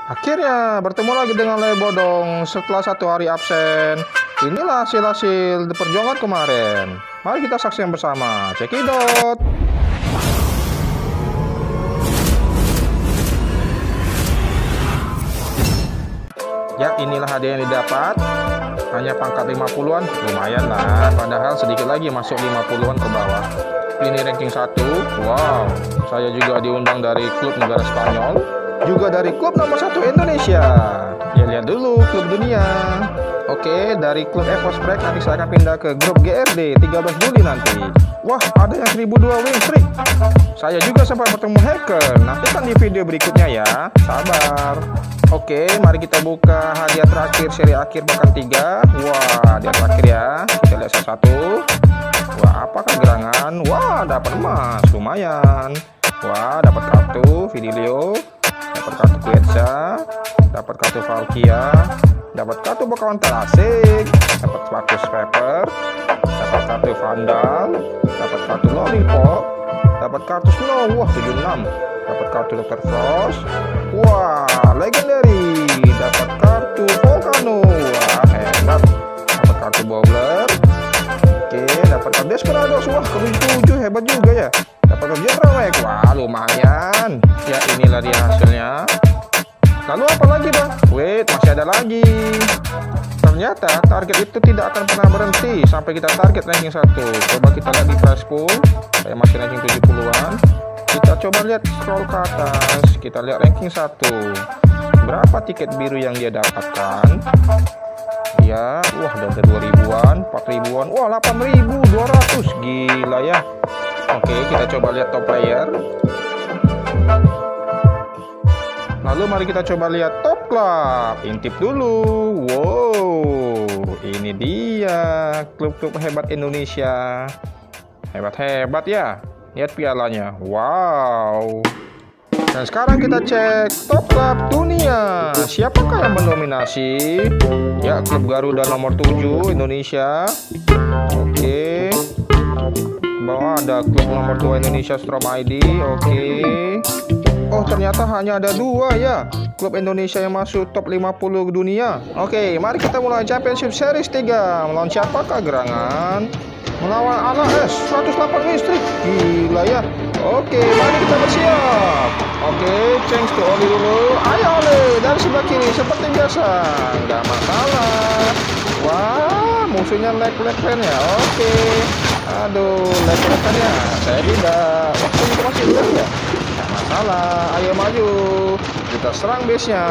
Akhirnya bertemu lagi dengan Lebodong setelah 1 hari absen. Inilah hasil-hasil perjuangan kemarin. Mari kita saksikan bersama. Cekidot. Ya, inilah hadiah yang didapat. Hanya pangkat 50-an. Lumayan lah. Padahal sedikit lagi masuk 50-an ke bawah. Ini ranking 1. Wow. Saya juga diundang dari klub negara Spanyol. Juga dari klub nomor 1 Indonesia. Ya, lihat dulu klub dunia. Oke, dari klub EVOS Break nanti saya akan pindah ke grup GRD 13 Juli nanti. Wah, ada yang 1002 win streak. Saya juga sempat bertemu hacker. Nantikan di video berikutnya ya. Sabar. Oke, mari kita buka hadiah terakhir seri akhir bahkan 3. Wah, hadiah terakhir ya. Kita lihat satu-satu. Wah, apakah gerangan? Wah, dapat emas. Lumayan. Wah, dapat kartu Vidilio. Dapat kartu Quetzal, dapat kartu Valkia, dapat kartu bakawan terasik, dapat kartu Pepper, dapat kartu Vandal, dapat kartu Lollipop, dapat kartu Snow, wah 76, dapat kartu Dr. Frost, wah Legendary, dapat kartu Volcano, wah hebat, dapat kartu Bowler, oke, dapat kartu Desperados, wah ke 7 hebat juga ya. Dapat kerja proyek, wah lumayan. Ya inilah dia hasilnya. Lalu apa lagi bang? Wait, masih ada lagi. Ternyata target itu tidak akan pernah berhenti sampai kita target ranking 1. Coba kita lihat di prize pool. Saya masih ranking 70-an. Kita coba lihat scroll ke atas. Kita lihat ranking 1. Berapa tiket biru yang dia dapatkan? Ya, wah ada 2000-an, 4000-an, wah 8200. Gila ya. Oke, kita coba lihat top player. Lalu mari kita coba lihat top club. Intip dulu. Wow, ini dia klub-klub hebat Indonesia. Hebat-hebat ya. Lihat pialanya. Wow. Dan sekarang kita cek top club dunia. Siapakah yang mendominasi? Ya, klub Garuda nomor 7 Indonesia. Oke. Bawah ada klub nomor 2 Indonesia Strom ID. Oke. Oh, ternyata hanya ada 2 ya klub Indonesia yang masuk top 50 dunia. Oke, mari kita mulai Championship Series 3. Melawan siapakah gerangan? Melawan ALAS 108 win streak. Gila ya. Oke, mari kita bersiap. Oke, change to Oli dulu. Ayo Oli dari sebelah kiri seperti biasa. Nggak masalah. Wah, musuhnya lag-lag ya. Oke. Aduh, lag-lagannya. Saya tidak. Waktu itu masih udah ya. Nggak masalah. Ayo maju. Kita serang base-nya.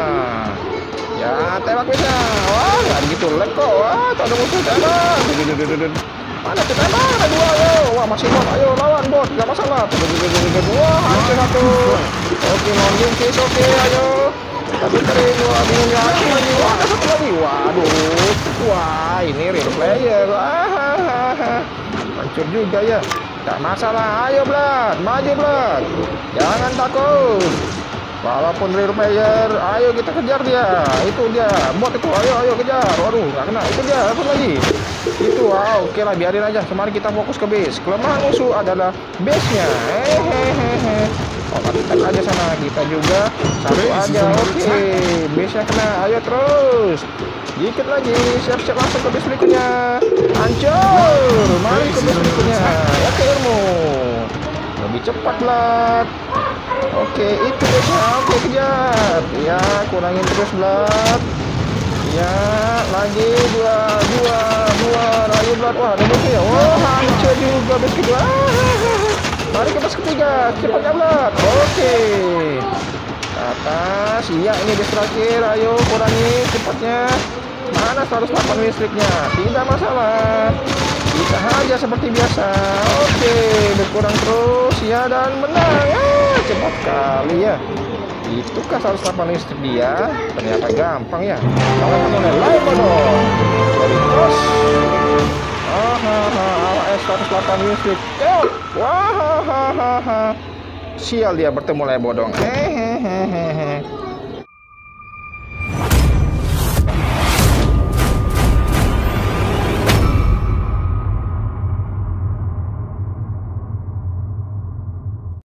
Ya, tembak base-nya. Wah, nggak gitu lag kok. Wah, tak ada musuh tembak. Mana kita ada 2 ayo. Wah, masih bot. Ayo lawan bot. Nggak masalah. Wah, hancur 1. Oke, mau jungkis. Oke, ayo. Tapi keren. Wah, bingung lagi. Wah, ada 1 lagi. Waduh. Wah, ini real player. Hancur juga ya. Nggak masalah. Ayo, Blad. Maju, Blad. Jangan takut. Walaupun real player, ayo kita kejar dia. Itu dia, bot itu. Ayo kejar. Waduh, nggak kena. Itu dia, apa lagi? Itu, wow, oke lah, biarin aja. Kemarin kita fokus ke base. Kelemahan musuh adalah base-nya. Oh, kita aja sana. Kita juga satu aja. Oke, base-nya kena. Ayo terus. Dikit lagi. Siap-siap langsung ke base berikutnya. Hancur. Mari ke base berikutnya. Ya ke ilmu. Lebih cepat lah. Oke, itu base-nya. Oke, kejar. Ya, kurangin terus Blad. Ya, lagi dua. Ayo Blad. Wah, ada musuh ya. Wah, hancur juga base kedua. Mari ke base ketiga. Cepatnya Blad. Oke. Ke atas. Iya, ini base terakhir. Ayo kurangi cepatnya. Mana 108 listriknya? Tidak masalah. Kita aja seperti biasa. Oke, berkurang terus ya dan menang. Cepat kali ya. Itukah 108 listrik dia? Ternyata gampang ya. Kalau kamu live dong. Dari terus. ALAS 108 listrik. Wah. Sial dia bertemu Lebodong.